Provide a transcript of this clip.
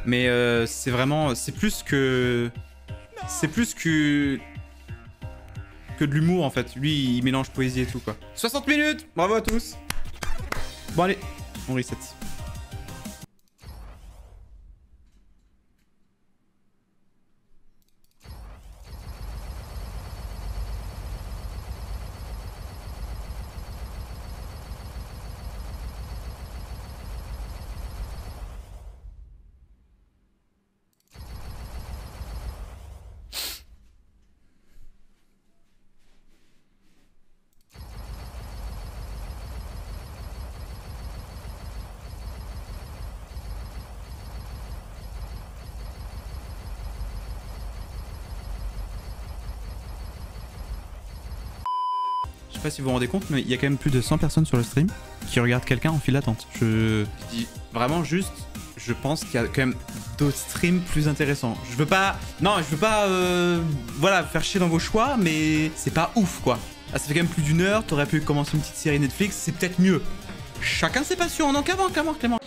Mais c'est vraiment... C'est plus que de l'humour en fait. Lui, il mélange poésie et tout quoi. 60 minutes. Bravo à tous. Bon allez, on reset. Je sais pas si vous vous rendez compte, mais il y a quand même plus de 100 personnes sur le stream qui regardent quelqu'un en file d'attente. Je dis vraiment juste, je pense qu'il y a quand même d'autres streams plus intéressants. Je veux pas... Non, je veux pas... voilà, faire chier dans vos choix, mais c'est pas ouf, quoi. Là, ça fait quand même plus d'1 heure, t'aurais pu commencer une petite série Netflix, c'est peut-être mieux. Chacun ses passions, non, Clément.